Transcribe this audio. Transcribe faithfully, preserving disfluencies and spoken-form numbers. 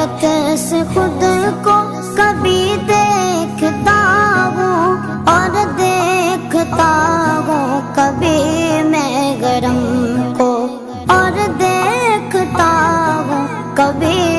कैसे खुद को कभी देखता हूँ और देखता हूँ कभी मैं गरम को और देखता हूँ कभी